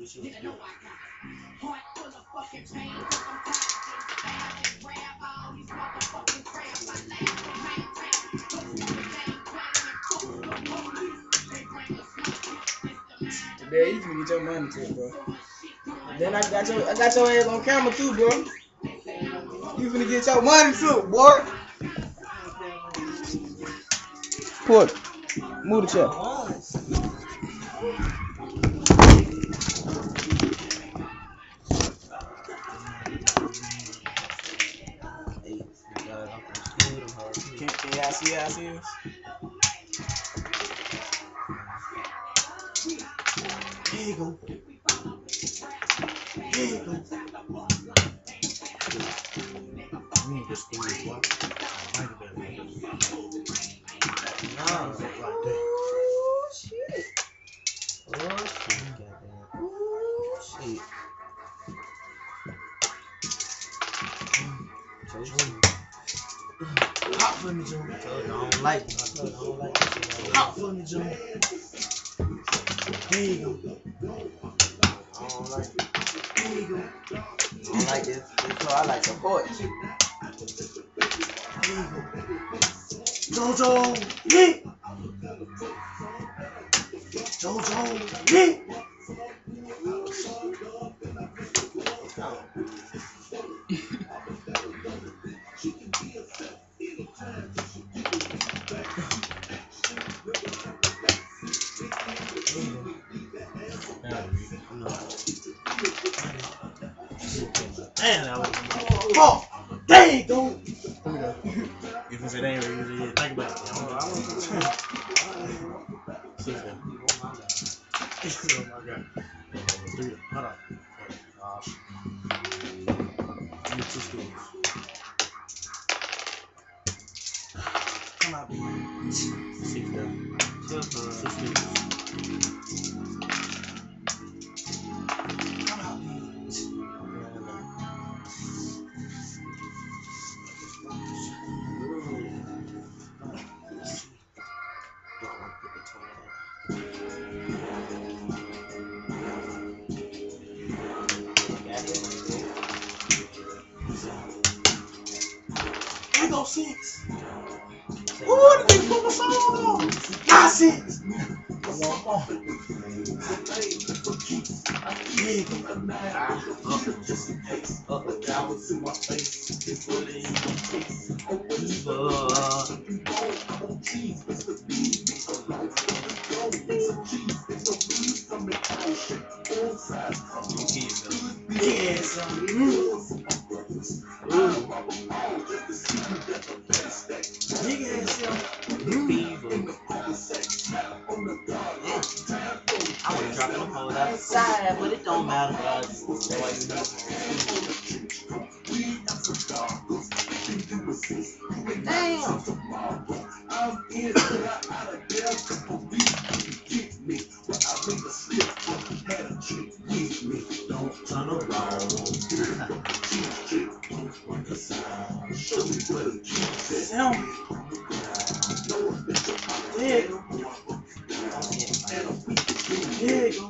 There, you can get your money too, bro. Then I got your ass on camera too, bro. You finna get your money too, boy. Put, move the chair. Can y'all see how I see this? Here you go. Here you go. Oh shit. Oh shit. Hot for me, June. I don't like it. Hot for me, June. There you go. I don't like it. There you go. I don't like this. So I like the porch. There you go. Jojo, yeah. Jojo, yeah. Damn, that was fuck. There you go. If it ain't really, think about it. Oh my god. Hold on. Give me 2 screws. Come out, baby. 6 down. 6 screws. Come out, baby. There go 6. Ooh, the big put my song on. Got 6. One more. Big. I would have dropped them hoes outside, but it don't matter. Damn. Don't turn around. There you go. There you go.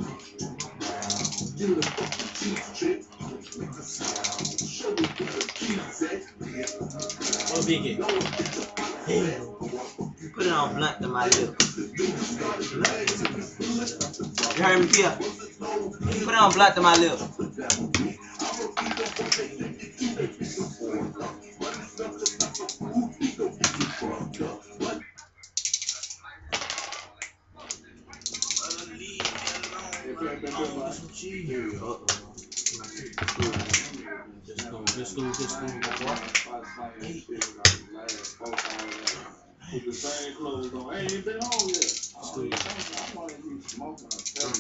What big it? There you go. Put it on blunt to my lips. You heard me, Kia? Put it on blunt to my lips. Just do. With the same clothes on. I ain't been home yet. I'm gonna be smoking a thing.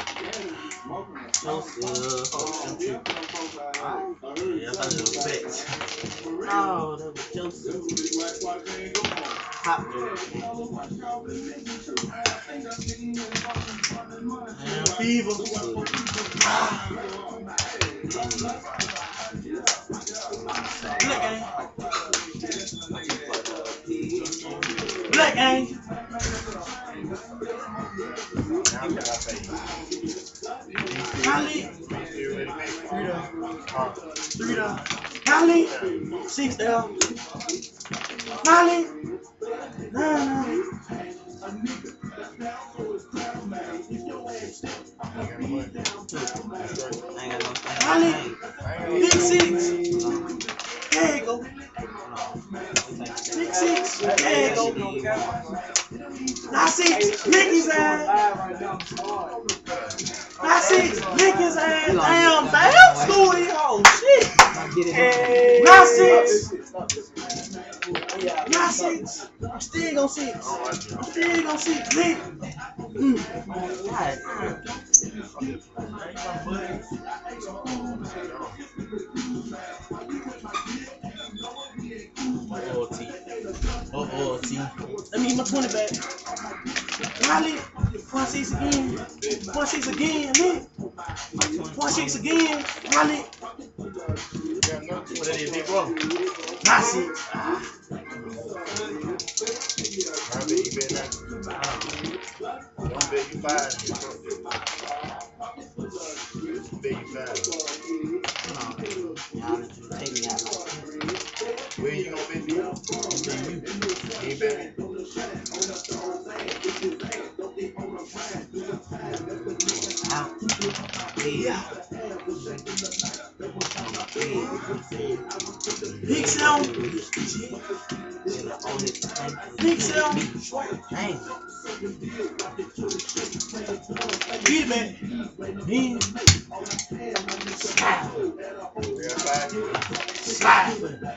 Yeah, I just bet. Oh, that was Joseph. Hot and fever. Black gang. I 3 down. Molly. 6 down. Molly. 9 down. Molly. Big 6. There you go. Big 6. There you go. Now 6. Lick his ass. Now 6. Lick his ass. Damn school these hoes. Shit. Now 6. Now 6. I'm still gonna 6. I'm still gonna 6. Lick. Let me get my 20 back. Molly. 0.6 again. 0.6 again. Lick. 0.6 again. Molly. What is big bro? Now 6. I bet you bet that. Don't bet you 5. Bet you 5. Where you gonna bet me? You ain't bet me. Big 7. Big 7. Get it, man. Man. Slide.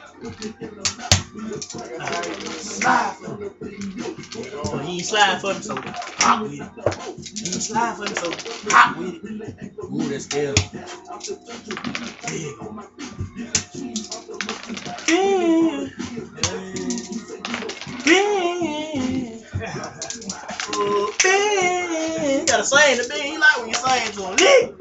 He ain't slide for me, so hop with it. He ain't slide for me, so hop with it. Ooh, that's still. You gotta sing the beat. He like when you sing to him.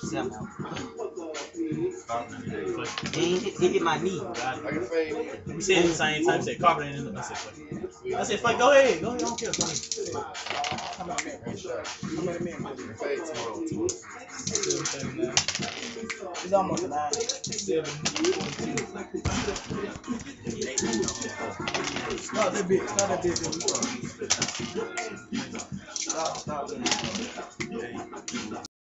He hit my knee. We said at the same time. Said carpet in the. I said, fuck, go ahead. Go ahead. I don't care. How about man? It's almost 9. 7. Not that big. Stop.